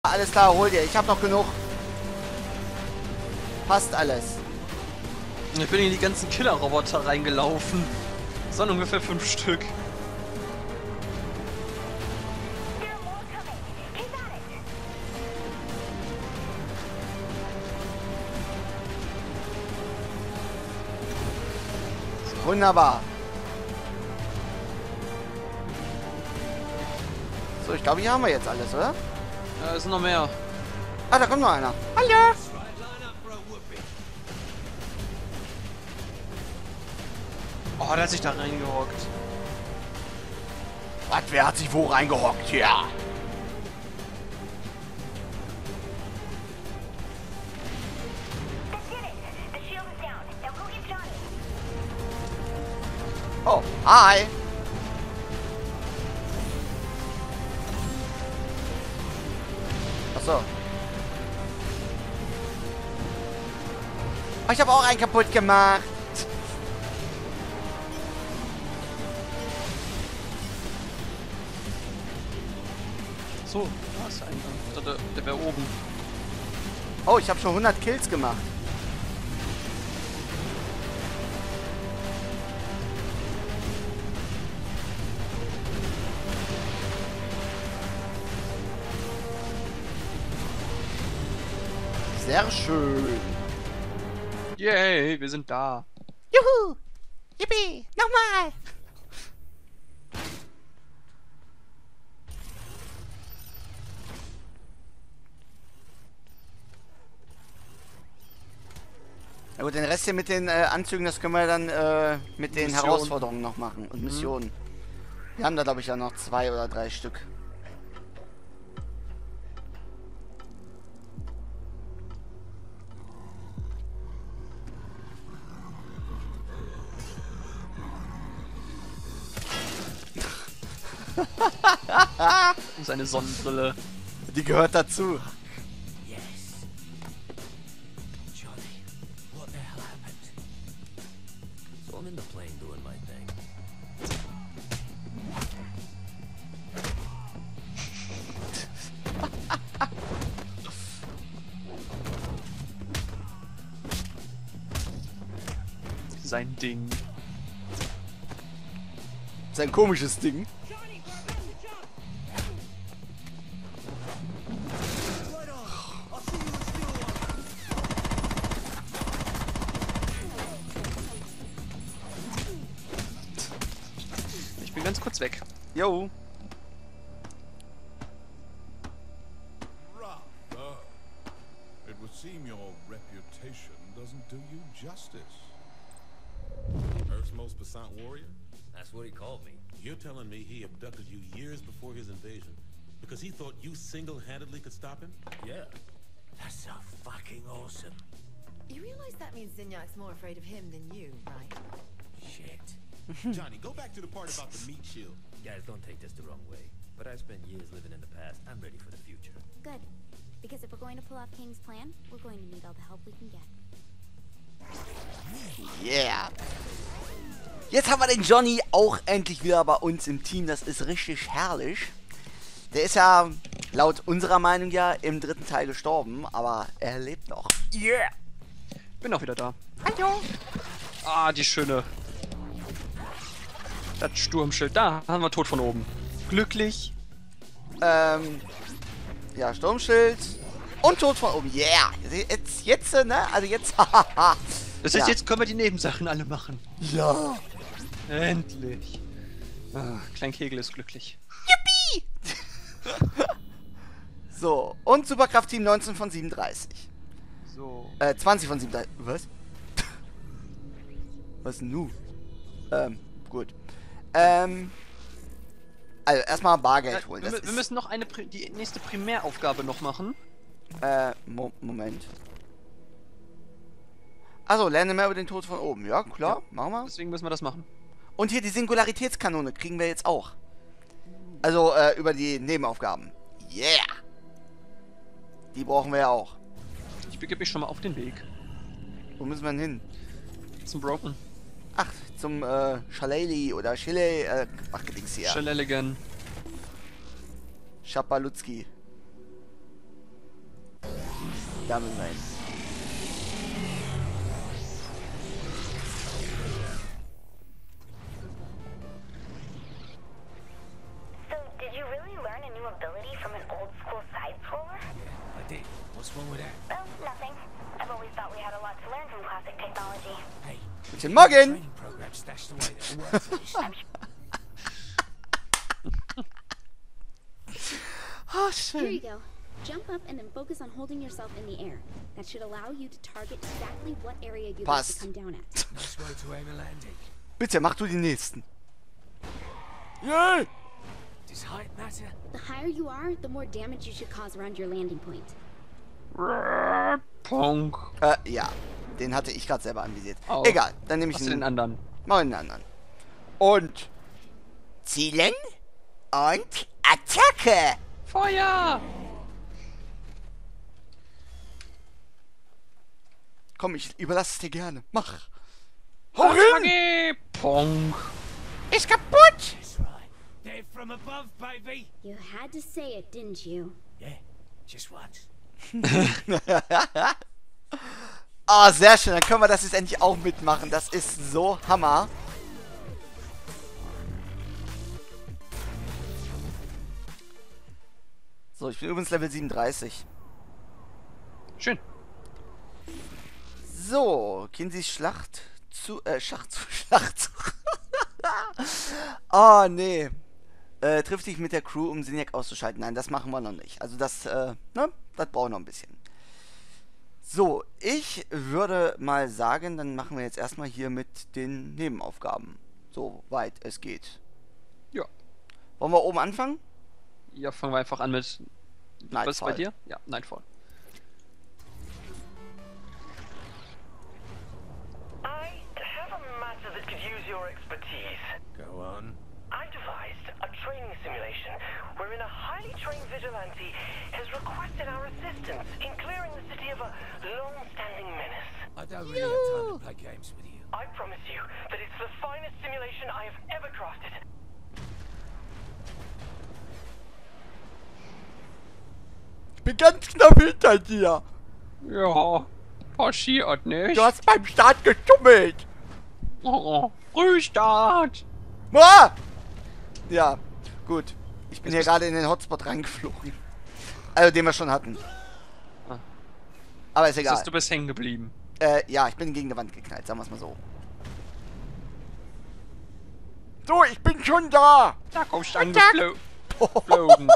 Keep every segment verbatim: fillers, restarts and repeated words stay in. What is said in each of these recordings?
Alles klar, hol dir. Ich habe noch genug. Passt alles. Ich bin in die ganzen Killer-Roboter reingelaufen. Das waren ungefähr fünf Stück. Wunderbar. So, ich glaube, hier haben wir jetzt alles, oder? Ja, es sind noch mehr. Ah, da kommt noch einer. Hallo. Oh, der hat sich da reingehockt. Was, wer hat sich wo reingehockt hier? Oh, hi. Achso. Oh, ich habe auch einen kaputt gemacht. So, da ist einer. Der, der, der wäre oben. Oh, ich habe schon hundert Kills gemacht. Sehr schön. Yay, wir sind da. Juhu! Yippie! Nochmal! Na gut, den Rest hier mit den äh, Anzügen, das können wir dann äh, mit den Mission. Herausforderungen noch machen und Missionen. Wir haben da, glaube ich, ja noch zwei oder drei Stück. Seine Sonnenbrille. Die gehört dazu. Sein Ding. Sein komisches Ding. Ich bin ganz kurz weg. Jo. It would seem your reputation doesn't do you justice. Earth's most passant warrior? That's what he called me. You're telling me he abducted you years before his invasion because he thought you single-handedly could stop him? Yeah. That's so fucking awesome. You realize that means Zinyak's more afraid of him than you, right? Shit. Johnny, go back to the part about the meat shield. Guys, don't take this the wrong way, but I've spent years living in the past. I'm ready for the future. Good. Because if we're going to pull off King's plan, we're going to need all the help we can get. Yeah. Jetzt haben wir den Johnny auch endlich wieder bei uns im Team. Das ist richtig herrlich. Der ist ja laut unserer Meinung ja im dritten Teil gestorben, aber er lebt noch. Yeah! Bin auch wieder da. Hallo! Ah, die schöne. Das Sturmschild. Da haben wir tot von oben. Glücklich. Ähm. Ja, Sturmschild. Und Tod von oben. Yeah! Jetzt, jetzt, ne? Also jetzt. Hahaha. Das heißt, Ja. jetzt können wir die Nebensachen alle machen. Ja. Endlich. Ah, Klein Kegel ist glücklich. Yippie! So, und Superkraft-Team neunzehn von siebenunddreißig. So. Äh, zwanzig von siebenunddreißig. Was? Was denn nu? Ähm, gut. Ähm. Also, erstmal Bargeld Ja, holen. wir, Das wir ist, müssen noch eine Pri die nächste Primäraufgabe noch machen. äh, Mo Moment. Also, lerne mehr über den Tod von oben. Ja, klar, machen wir. Deswegen müssen wir das machen. Und hier die Singularitätskanone kriegen wir jetzt auch. Also, äh, über die Nebenaufgaben. Yeah! Die brauchen wir ja auch. Ich begebe mich schon mal auf den Weg. Wo müssen wir denn hin? Zum Broken. Ach, zum, äh, Shaleli oder Chile, äh, ach, Dings hier. Schaleligan. Schapalutski. Da müssen wir hin. So, did you really learn a new ability from an old school side scroller? I did. What's wrong with that? Well, nothing. I've always thought we had a lot to learn from classic technology. Hey, Guten Morgen! training program stashed away that works at this. Oh, Here you schön. go. Jump up and then focus on holding yourself in the air. That should allow you to target exactly what area you'd like to Passt. come down at. Nice way to aim a landing. Bitte, mach du die nächsten. Yay! Does height matter? The higher you are, the more damage you should cause around your landing point. Pong. Äh, ja. Den hatte ich gerade selber anvisiert. Oh. Egal, dann nehme ich Was den den anderen? Mal den anderen. Und zielen und Attacke! Feuer! Komm, ich überlasse es dir gerne. Mach! Hau hin! Attacke! Pong. Ist kaputt! That's right. Dead from above, baby. You had to say it, didn't you? Yeah, just once. Ah, sehr schön. Dann können wir das jetzt endlich auch mitmachen. Das ist so Hammer. So, ich bin übrigens Level siebenunddreißig. Schön. So, Kinseys Schlacht zu, äh, Schachzug, Schlachtzug. Oh, nee. Äh, trifft dich mit der Crew, um Zinyak auszuschalten. Nein, das machen wir noch nicht. Also das, äh, ne, das braucht noch ein bisschen. So, ich würde mal sagen, dann machen wir jetzt erstmal hier mit den Nebenaufgaben. Soweit es geht. Ja. Wollen wir oben anfangen? Ja, fangen wir einfach an mit... Was ist bei Nightfall. dir? Ja, Nightfall. I have a matter that could use your expertise. Go on. I devised a training simulation wherein a highly trained vigilante has requested our assistance in clearing the city of a long-standing menace. I don't really have time to play games with you. I promise you that it's the finest simulation I have ever crafted. Ich bin ganz knapp hinter dir. Ja, passiert nicht. Du hast beim Start gestummelt. Oh, Frühstart. Ah! Ja, gut. Ich bin hier gerade in den Hotspot reingeflogen. Also, den wir schon hatten. Ah. Aber ist Das egal. heißt, du bist hängen geblieben. Äh, ja, ich bin gegen die Wand geknallt, sagen wir es mal so. So, ich bin schon da! Da kommst du Guten Tag. angeflogen.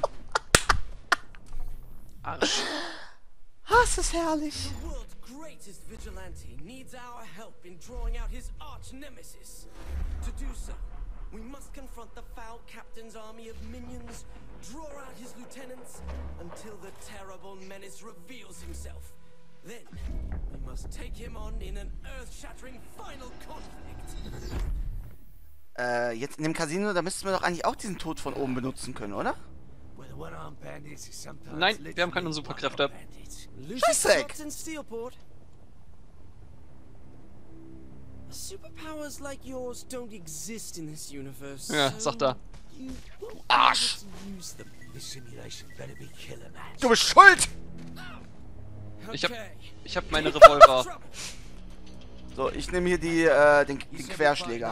Arsch. Ah, es ist herrlich. The world's greatest vigilante needs our help in drawing out his arch nemesis. To do so, we must confront the foul captain's army of minions, draw out his lieutenants, until the terrible menace reveals himself. Then, we must take him on in an earth-shattering final conflict. Äh, jetzt in dem Casino, da müssten wir doch eigentlich auch diesen Tod von oben benutzen können, oder? Where the one-armed bandits is sometimes Nein, wir haben literally keine Superkräfte. one-armed bandits. Lucius Scheißdreck. shots in Steelport. Superpowers like yours don't exist in this universe. Ja, so sagt er. you won't be Arsch. able to use them. This simulation better be killer, man. Du bist schuld! Ich hab, Okay. ich hab meine Revolver. Trouble. So, ich nehme hier die, äh, den, den Querschläger.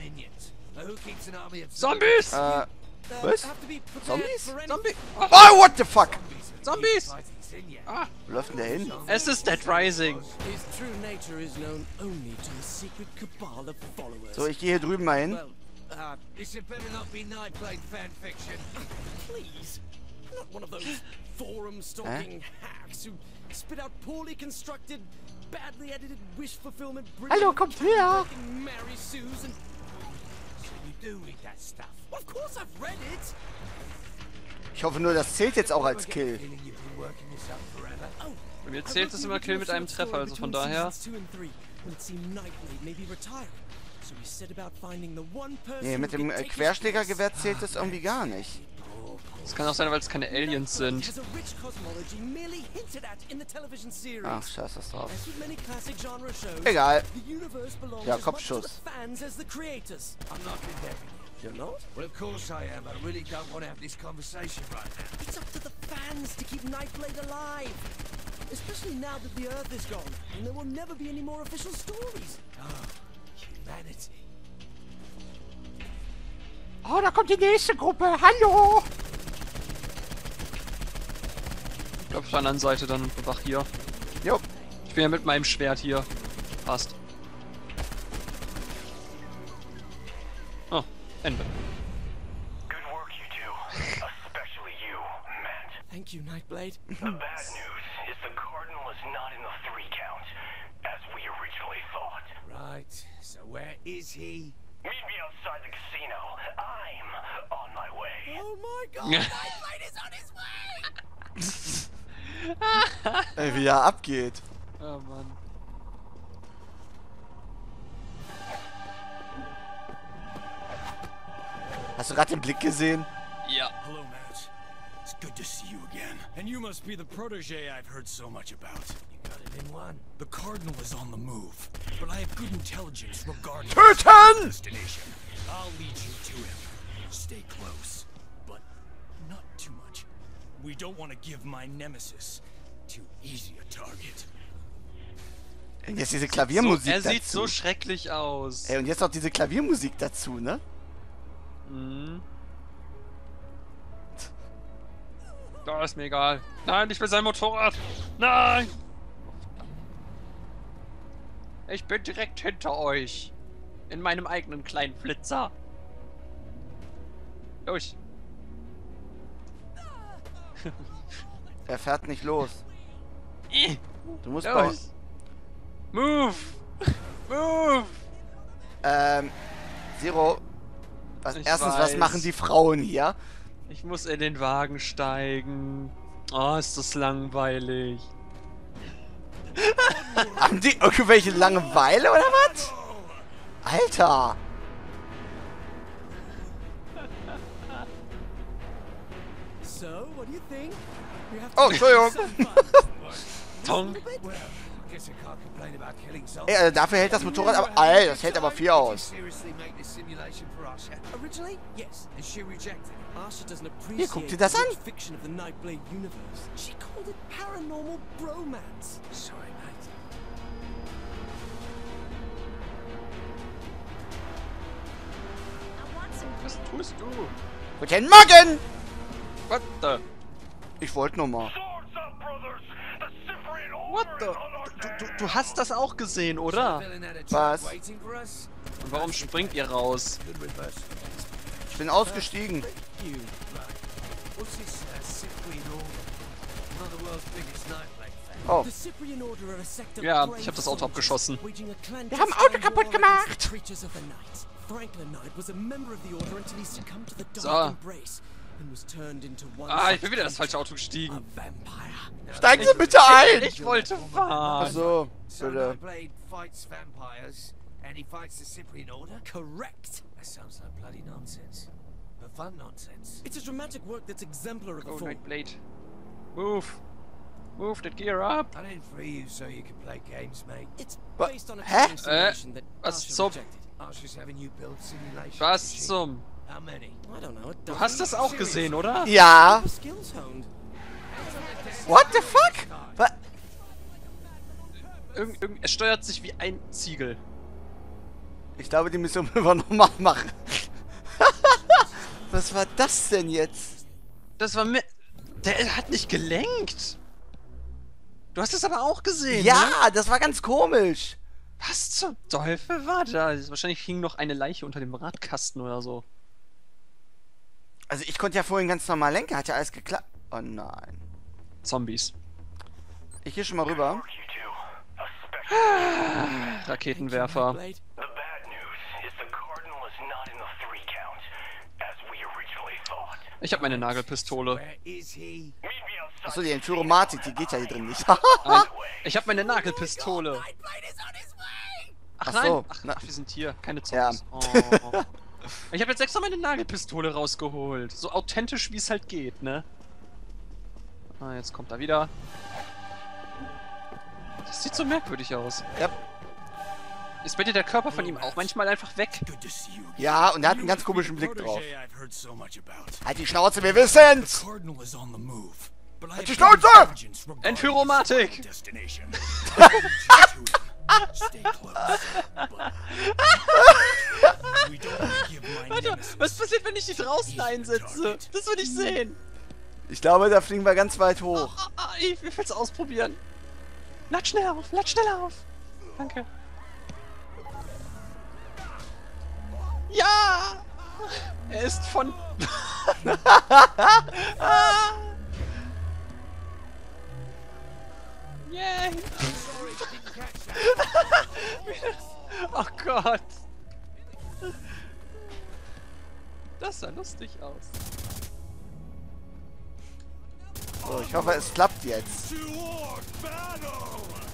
Zombies! Äh, Uh, was? have to be prepared Zombies? for any- Zombie! Oh, what the fuck? Zombies! Ah, Wo läuft denn der hin? es ist Dead Rising. His true nature is known only to a secret cabal of followers. So, ich gehe hier drüben mal hin. Well, uh, This had better not be Nightblade fanfiction. please. Not one of those forum-stalking hacks who spit out poorly constructed, badly edited wish fulfillment. Hallo, kommt her! Mary Sue's and So you do read that stuff. of course I've read it. Ich hoffe nur, das zählt jetzt auch als Kill. Feeling you've been working this up forever. Oh, Bei mir I zählt wrote es the immer Kill mit original einem short Treffer, story also von between daher. seasons two and three, when it seemed Nightblade may be retired. So we set about finding the one person Nee, mit who dem could äh, take his Querschlägergewehr zählt das irgendwie gar nicht. Das kann auch sein, weil es keine Aliens sind. Has a rich cosmology merely hinted at in the television series. Ach, scheiß das drauf. As with many classic genre shows, Egal. the universe belongs Ja, as much to Kopfschuss. the fans as the creators. I'm not condemning you. You're not? Well, of course I am. I really don't want to have this conversation right now. It's up to the fans to keep Nightblade alive. especially now that the Earth is gone and there will never be any more official stories. Oh, humanity. Oh, da kommt die nächste Gruppe. Hallo. Ich glaube, auf der anderen Seite dann und bewach hier. Jo. Ich bin ja mit meinem Schwert hier. Passt. Oh, Ende. Good work, you two. Especially you, Matt. Thank you, Nightblade. The bad news is the Cardinal is not in the three count, as we originally thought. Right, so where is he? Meet me outside the casino. I'm on my way. Oh my god, Nightblade is on his way! Ey, wie er abgeht. Oh Mann. Hast du gerade den Blick gesehen? Ja. Hello, Matt. It's good to see you again. And you must be the protege I've heard so much about. You got it in one. The Cardinal is on the move, but I have good intelligence regarding Töten! his destination. I'll lead you to him. Stay close, but not too much. We don't want to give my nemesis too easy a target. Und jetzt diese So, Klaviermusik er dazu. sieht so schrecklich aus. Ey, und jetzt noch diese Klaviermusik dazu, ne? Mhm. Da ist mir egal. Nein, ich will sein Motorrad. Nein! Ich bin direkt hinter euch. In meinem eigenen kleinen Flitzer. Los. Er fährt nicht los. Ih, Du musst bei... Los. Move! Move! Ähm... Zero... Was, Ich erstens, was weiß. machen die Frauen hier? Ich muss in den Wagen steigen. Oh, ist das langweilig. Haben die irgendwelche Langeweile oder was? Alter! So, what do you think? We have Oh, Entschuldigung. Tong. Guess I can't complain about killing Ey, also dafür hält das Motorrad aber... Alter, das hält aber viel aus. seriously make this simulation for Asha? Originally, yes, and she rejected. Asha doesn't Hier, guck appreciate dir das the an. rich fiction of the Nightblade universe. She called it paranormal bromance. Sorry, mate. Was tust du? Guten Morgen! What the? Ich wollte nur mal. Swords up, brothers! The Cyprian What Order the? is on our Du, du, tail. du hast das auch gesehen, oder? Was? Waiting for us? Und warum springt ihr raus? Good reverse. Ich bin ausgestiegen. You. Right. What's this uh, Cyprian Order? One of the world's biggest Nightblade fans. Oh. The Cyprian Order are a sect of Ja, brave ich hab das Auto soldiers abgeschossen. waging a Wir haben Auto clandestine kaputt war gemacht. against the creatures of the night. Franklin Knight was a member of the Order until he succumbed to the dark So. embrace and was turned into one Ah, ich such bin wieder das falsche creature, Auto gestiegen. a vampire. Steigen Sie bitte ein! Ich wollte fahren. Achso, So bitte. Nightblade fights vampires and he fights the Cyprian Order? Correct. That sounds like bloody nonsense. But fun nonsense. It's a dramatic work that's exemplary Oh, of form. Nightblade. Move. Move that gear up. I didn't free you so you can play games, mate. It's Wa- based on a Hä? training simulation that was Arsha zum- rejected. Arsha's having you build simulations. Was machine. zum... How many? I don't know. Du hast das auch gesehen, oder? Ja. Skills honed. What the fuck? Was? Irgend, irgend, es steuert sich wie ein Ziegel. Ich glaube, die müssen wir nochmal machen. Was war das denn jetzt? Das war mir... Der hat nicht gelenkt. Du hast es aber auch gesehen, ne? Ja, das war ganz komisch. Was zum Teufel war das? Wahrscheinlich hing noch eine Leiche unter dem Radkasten oder so. Also ich konnte ja vorhin ganz normal lenken, hat ja alles geklappt. Oh nein. Zombies. Ich gehe schon mal rüber. Work, you two. Especially Raketenwerfer. Blade. the bad news is the Cardinal is not in the three count, as we originally thought. Ich habe meine Nagelpistole. Where is he? Meet me outside. Achso, die Enturomatik, die geht ja hier drin nicht. Nein, ich habe meine Nagelpistole. Nightblade is on his way! Ach Ach nein, so, ach, na- ach, wir sind hier, keine Ja. Zombies. Oh. Ich habe jetzt extra meine Nagelpistole rausgeholt. So authentisch, wie es halt geht, ne? Ah, jetzt kommt er wieder. Das sieht so merkwürdig aus. Ja. Ist bei dir der Körper von ihm auch manchmal einfach weg? Good to see you again. Ja, und er hat einen You ganz must be komischen the Blick drauf. protege I've heard so much about. Halt die Schnauze, wir wissen's! The Cardinal is on the move, but I Halt have die Schnauze! intelligence regarding Entführomatik! his destination. I'll lead you to him. Stay close, but we don't want to give my Warte, nemesis was passiert, wenn ich die draußen einsetze? Das will ich sehen. Ich glaube, da fliegen wir ganz weit hoch. Ah, ah, ich will es ausprobieren. Lad schnell auf, lad schnell auf. Danke. Ja! Er ist von... ah. Yay! Oh Gott! Das sah lustig aus. So, ich hoffe, es klappt jetzt. toward battle.